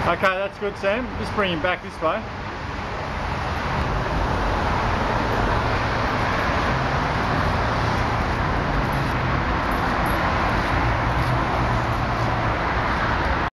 Okay, that's good, Sam. Just bring him back this way.